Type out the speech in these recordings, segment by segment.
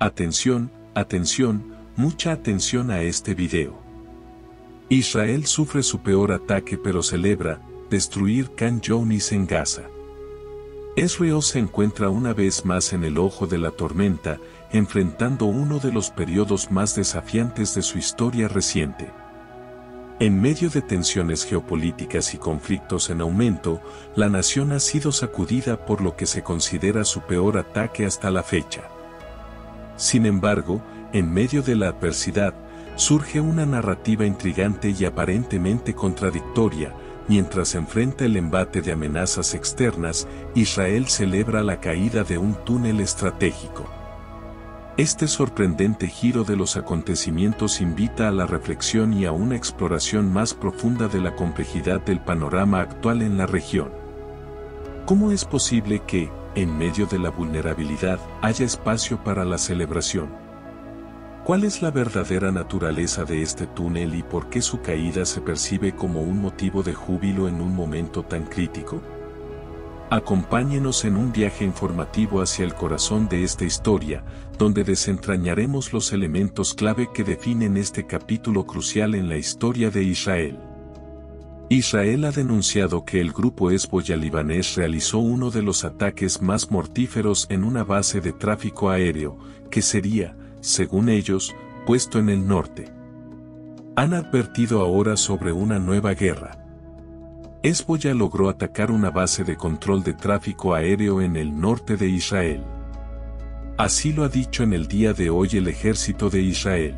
Atención, atención, mucha atención a este video. Israel sufre su peor ataque pero celebra destruir Khan Younis en Gaza. Israel se encuentra una vez más en el ojo de la tormenta, enfrentando uno de los periodos más desafiantes de su historia reciente. En medio de tensiones geopolíticas y conflictos en aumento, la nación ha sido sacudida por lo que se considera su peor ataque hasta la fecha. Sin embargo, en medio de la adversidad, surge una narrativa intrigante y aparentemente contradictoria. Mientras enfrenta el embate de amenazas externas, Israel celebra la caída de un túnel estratégico. Este sorprendente giro de los acontecimientos invita a la reflexión y a una exploración más profunda de la complejidad del panorama actual en la región. ¿Cómo es posible que, en medio de la vulnerabilidad, haya espacio para la celebración? ¿Cuál es la verdadera naturaleza de este túnel y por qué su caída se percibe como un motivo de júbilo en un momento tan crítico? Acompáñenos en un viaje informativo hacia el corazón de esta historia, donde desentrañaremos los elementos clave que definen este capítulo crucial en la historia de Israel. Israel ha denunciado que el grupo Hezbollah libanés realizó uno de los ataques más mortíferos en una base de tráfico aéreo, que sería, según ellos, puesto en el norte. Han advertido ahora sobre una nueva guerra. Hezbollah logró atacar una base de control de tráfico aéreo en el norte de Israel. Así lo ha dicho en el día de hoy el ejército de Israel.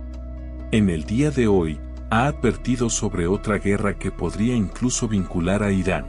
En el día de hoy, ha advertido sobre otra guerra que podría incluso vincular a Irán.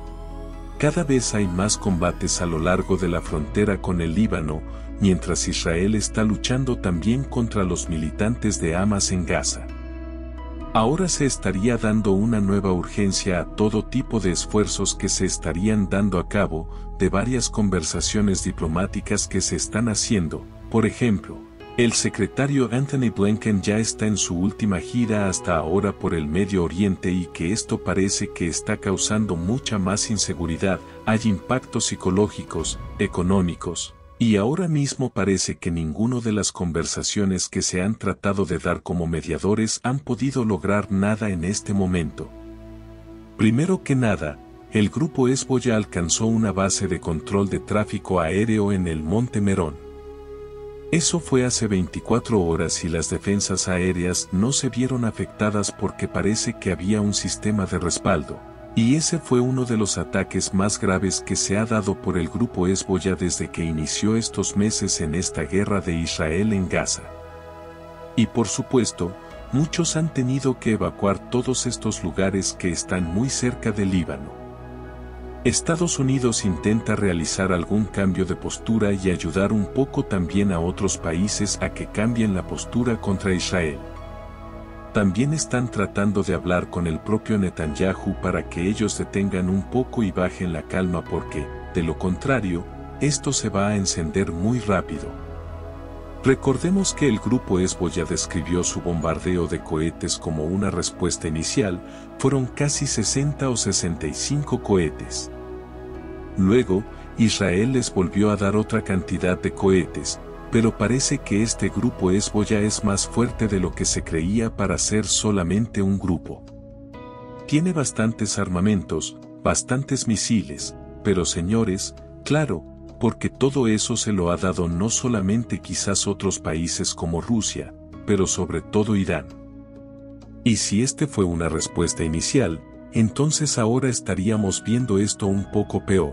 Cada vez hay más combates a lo largo de la frontera con el Líbano, mientras Israel está luchando también contra los militantes de Hamas en Gaza. Ahora se estaría dando una nueva urgencia a todo tipo de esfuerzos que se estarían dando a cabo, de varias conversaciones diplomáticas que se están haciendo. Por ejemplo, el secretario Anthony Blinken ya está en su última gira hasta ahora por el Medio Oriente y que esto parece que está causando mucha más inseguridad, hay impactos psicológicos, económicos. Y ahora mismo parece que ninguna de las conversaciones que se han tratado de dar como mediadores han podido lograr nada en este momento. Primero que nada, el grupo Hezbollah alcanzó una base de control de tráfico aéreo en el Monte Merón. Eso fue hace 24 horas y las defensas aéreas no se vieron afectadas porque parece que había un sistema de respaldo. Y ese fue uno de los ataques más graves que se ha dado por el grupo Hezbollah desde que inició estos meses en esta guerra de Israel en Gaza. Y por supuesto, muchos han tenido que evacuar todos estos lugares que están muy cerca del Líbano. Estados Unidos intenta realizar algún cambio de postura y ayudar un poco también a otros países a que cambien la postura contra Israel. También están tratando de hablar con el propio Netanyahu para que ellos detengan un poco y bajen la calma porque, de lo contrario, esto se va a encender muy rápido. Recordemos que el grupo Hezbollah describió su bombardeo de cohetes como una respuesta inicial, fueron casi 60 o 65 cohetes. Luego, Israel les volvió a dar otra cantidad de cohetes, pero parece que este grupo Hezbollah es más fuerte de lo que se creía para ser solamente un grupo. Tiene bastantes armamentos, bastantes misiles, pero señores, claro, porque todo eso se lo ha dado no solamente quizás otros países como Rusia, pero sobre todo Irán. Y si este fue una respuesta inicial, entonces ahora estaríamos viendo esto un poco peor.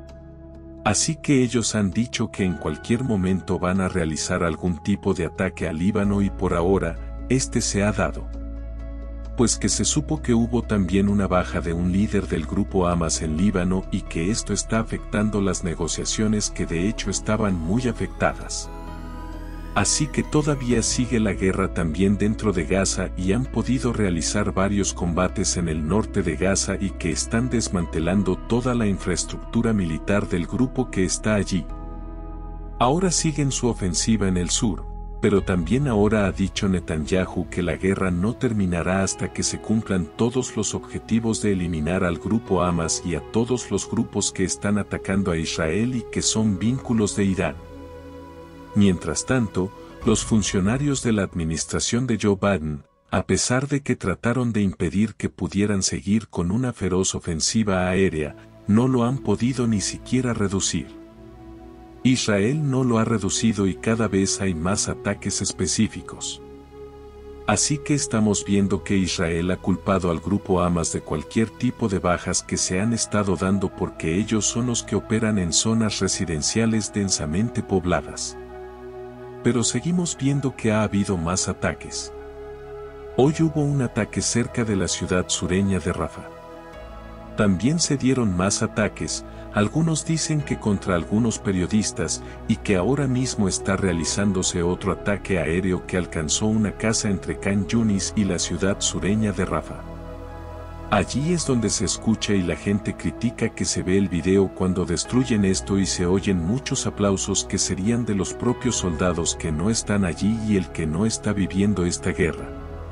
Así que ellos han dicho que en cualquier momento van a realizar algún tipo de ataque al Líbano y por ahora, este se ha dado. Pues que se supo que hubo también una baja de un líder del grupo Hamas en Líbano y que esto está afectando las negociaciones que de hecho estaban muy afectadas. Así que todavía sigue la guerra también dentro de Gaza y han podido realizar varios combates en el norte de Gaza y que están desmantelando toda la infraestructura militar del grupo que está allí. Ahora siguen su ofensiva en el sur, pero también ahora ha dicho Netanyahu que la guerra no terminará hasta que se cumplan todos los objetivos de eliminar al grupo Hamas y a todos los grupos que están atacando a Israel y que son vínculos de Irán. Mientras tanto, los funcionarios de la administración de Joe Biden, a pesar de que trataron de impedir que pudieran seguir con una feroz ofensiva aérea, no lo han podido ni siquiera reducir. Israel no lo ha reducido y cada vez hay más ataques específicos. Así que estamos viendo que Israel ha culpado al grupo Hamas de cualquier tipo de bajas que se han estado dando porque ellos son los que operan en zonas residenciales densamente pobladas. Pero seguimos viendo que ha habido más ataques. Hoy hubo un ataque cerca de la ciudad sureña de Rafah. También se dieron más ataques, algunos dicen que contra algunos periodistas, y que ahora mismo está realizándose otro ataque aéreo que alcanzó una casa entre Khan Yunis y la ciudad sureña de Rafah. Allí es donde se escucha y la gente critica que se ve el video cuando destruyen esto y se oyen muchos aplausos que serían de los propios soldados que no están allí y el que no está viviendo esta guerra.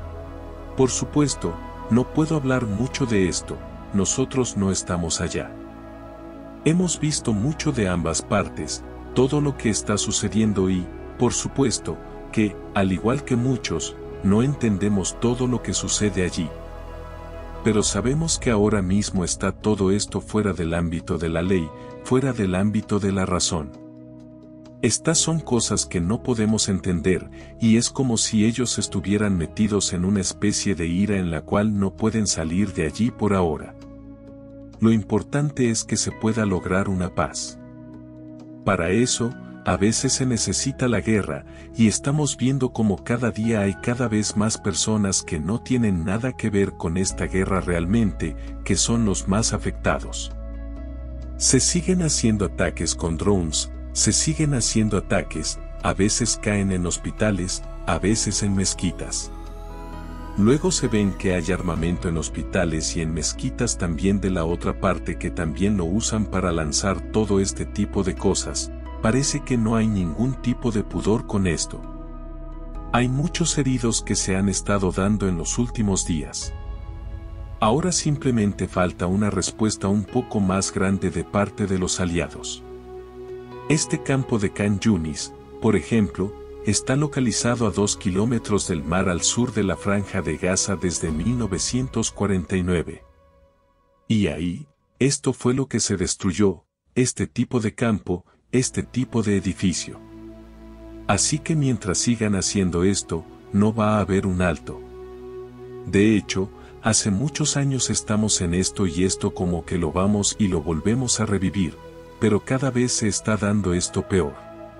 Por supuesto, no puedo hablar mucho de esto, nosotros no estamos allá. Hemos visto mucho de ambas partes, todo lo que está sucediendo y, por supuesto, que, al igual que muchos, no entendemos todo lo que sucede allí. Pero sabemos que ahora mismo está todo esto fuera del ámbito de la ley, fuera del ámbito de la razón. Estas son cosas que no podemos entender, y es como si ellos estuvieran metidos en una especie de ira en la cual no pueden salir de allí por ahora. Lo importante es que se pueda lograr una paz. Para eso, a veces se necesita la guerra, y estamos viendo como cada día hay cada vez más personas que no tienen nada que ver con esta guerra realmente, que son los más afectados. Se siguen haciendo ataques con drones, se siguen haciendo ataques, a veces caen en hospitales, a veces en mezquitas. Luego se ven que hay armamento en hospitales y en mezquitas también de la otra parte que también lo usan para lanzar todo este tipo de cosas. Parece que no hay ningún tipo de pudor con esto. Hay muchos heridos que se han estado dando en los últimos días. Ahora simplemente falta una respuesta un poco más grande de parte de los aliados. Este campo de Khan Yunis, por ejemplo, está localizado a 2 kilómetros del mar al sur de la Franja de Gaza desde 1949. Y ahí, esto fue lo que se destruyó, este tipo de campo, este tipo de edificio. Así que mientras sigan haciendo esto, no va a haber un alto. De hecho, hace muchos años estamos en esto y esto como que lo vamos y lo volvemos a revivir, pero cada vez se está dando esto peor.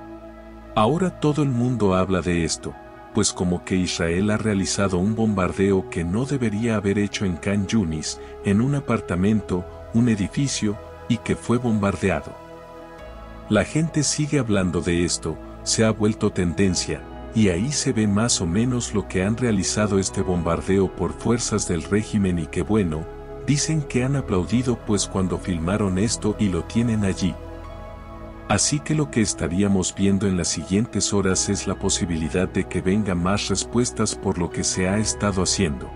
Ahora todo el mundo habla de esto, pues como que Israel ha realizado un bombardeo que no debería haber hecho en Khan Yunis, en un apartamento, un edificio, y que fue bombardeado. La gente sigue hablando de esto, se ha vuelto tendencia, y ahí se ve más o menos lo que han realizado este bombardeo por fuerzas del régimen y que bueno, dicen que han aplaudido pues cuando filmaron esto y lo tienen allí. Así que lo que estaríamos viendo en las siguientes horas es la posibilidad de que vengan más respuestas por lo que se ha estado haciendo.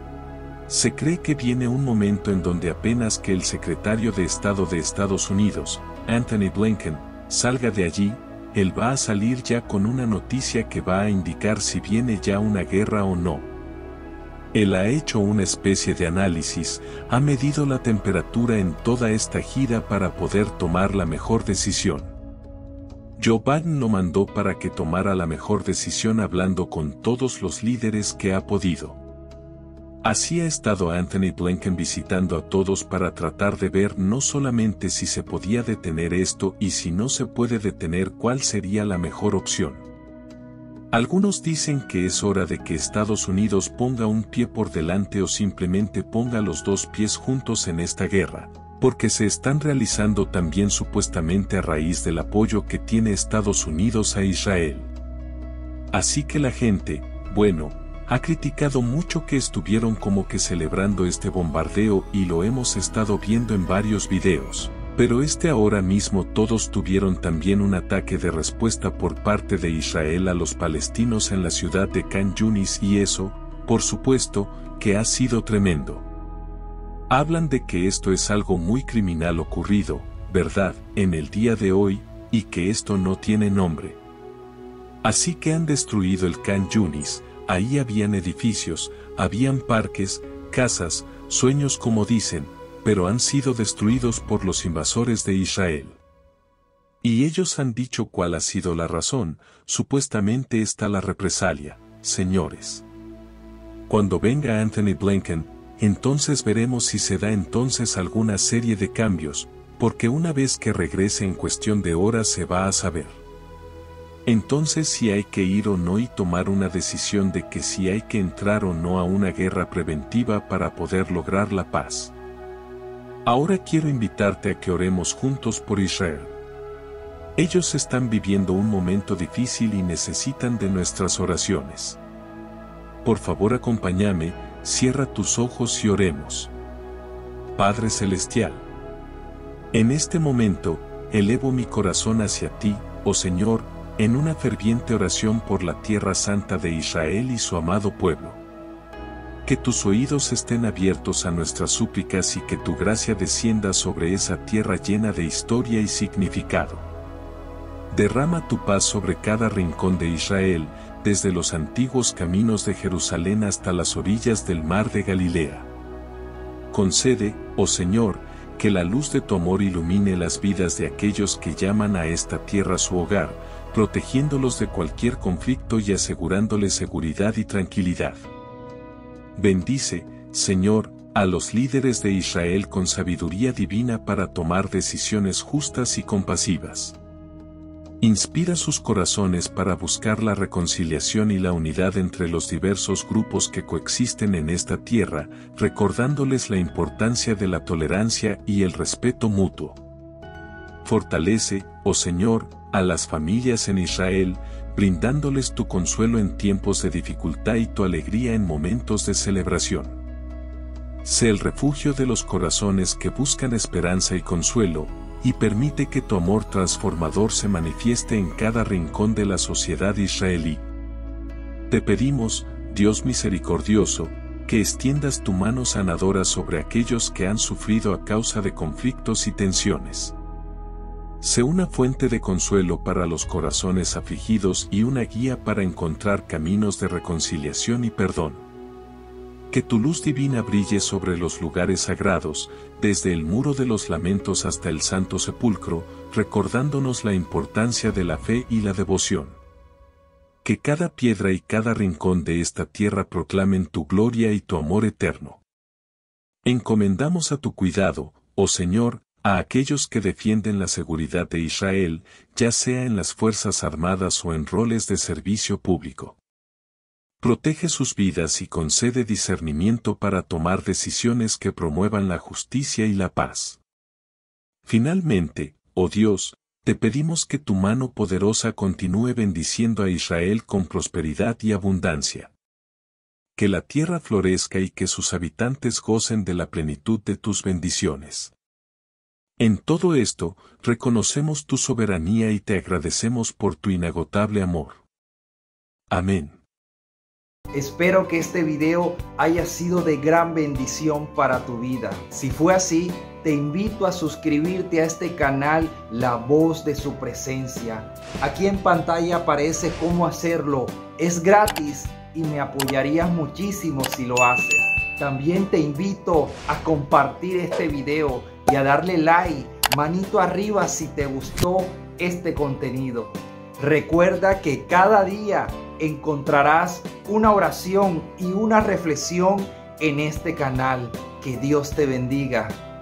Se cree que viene un momento en donde apenas que el secretario de Estado de Estados Unidos, Anthony Blinken, salga de allí, él va a salir ya con una noticia que va a indicar si viene ya una guerra o no. Él ha hecho una especie de análisis, ha medido la temperatura en toda esta gira para poder tomar la mejor decisión. Joe Biden lo mandó para que tomara la mejor decisión hablando con todos los líderes que ha podido. Así ha estado Anthony Blinken visitando a todos para tratar de ver no solamente si se podía detener esto y si no se puede detener cuál sería la mejor opción. Algunos dicen que es hora de que Estados Unidos ponga un pie por delante o simplemente ponga los dos pies juntos en esta guerra, porque se están realizando también supuestamente a raíz del apoyo que tiene Estados Unidos a Israel. Así que la gente, bueno, ha criticado mucho que estuvieron como que celebrando este bombardeo y lo hemos estado viendo en varios videos, pero ahora mismo todos tuvieron también un ataque de respuesta por parte de Israel a los palestinos en la ciudad de Khan Yunis y eso, por supuesto, que ha sido tremendo. Hablan de que esto es algo muy criminal ocurrido, ¿verdad?, en el día de hoy, y que esto no tiene nombre. Así que han destruido el Khan Yunis. Ahí habían edificios, habían parques, casas, sueños como dicen, pero han sido destruidos por los invasores de Israel. Y ellos han dicho cuál ha sido la razón, supuestamente está la represalia, señores. Cuando venga Anthony Blinken, entonces veremos si se da entonces alguna serie de cambios, porque una vez que regrese en cuestión de horas se va a saber. Entonces si hay que ir o no y tomar una decisión de que si hay que entrar o no a una guerra preventiva para poder lograr la paz. Ahora quiero invitarte a que oremos juntos por Israel. Ellos están viviendo un momento difícil y necesitan de nuestras oraciones. Por favor acompáñame, cierra tus ojos y oremos. Padre Celestial. En este momento, elevo mi corazón hacia ti, oh Señor, en una ferviente oración por la tierra santa de Israel y su amado pueblo. Que tus oídos estén abiertos a nuestras súplicas y que tu gracia descienda sobre esa tierra llena de historia y significado. Derrama tu paz sobre cada rincón de Israel, desde los antiguos caminos de Jerusalén hasta las orillas del mar de Galilea. Concede, oh Señor, que la luz de tu amor ilumine las vidas de aquellos que llaman a esta tierra su hogar, protegiéndolos de cualquier conflicto y asegurándoles seguridad y tranquilidad. Bendice, Señor, a los líderes de Israel con sabiduría divina para tomar decisiones justas y compasivas. Inspira sus corazones para buscar la reconciliación y la unidad entre los diversos grupos que coexisten en esta tierra, recordándoles la importancia de la tolerancia y el respeto mutuo. Fortalece, oh Señor, a las familias en Israel, brindándoles tu consuelo en tiempos de dificultad y tu alegría en momentos de celebración. Sé el refugio de los corazones que buscan esperanza y consuelo, y permite que tu amor transformador se manifieste en cada rincón de la sociedad israelí. Te pedimos, Dios misericordioso, que extiendas tu mano sanadora sobre aquellos que han sufrido a causa de conflictos y tensiones. Sé una fuente de consuelo para los corazones afligidos y una guía para encontrar caminos de reconciliación y perdón. Que tu luz divina brille sobre los lugares sagrados, desde el muro de los lamentos hasta el santo sepulcro, recordándonos la importancia de la fe y la devoción. Que cada piedra y cada rincón de esta tierra proclamen tu gloria y tu amor eterno. Encomendamos a tu cuidado, oh Señor, a aquellos que defienden la seguridad de Israel, ya sea en las Fuerzas Armadas o en roles de servicio público. Protege sus vidas y concede discernimiento para tomar decisiones que promuevan la justicia y la paz. Finalmente, oh Dios, te pedimos que tu mano poderosa continúe bendiciendo a Israel con prosperidad y abundancia. Que la tierra florezca y que sus habitantes gocen de la plenitud de tus bendiciones. En todo esto, reconocemos tu soberanía y te agradecemos por tu inagotable amor. Amén. Espero que este video haya sido de gran bendición para tu vida. Si fue así, te invito a suscribirte a este canal La Voz de Su Presencia. Aquí en pantalla aparece cómo hacerlo. Es gratis y me apoyarías muchísimo si lo haces. También te invito a compartir este video y a darle like, manito arriba si te gustó este contenido. Recuerda que cada día encontrarás una oración y una reflexión en este canal. Que Dios te bendiga.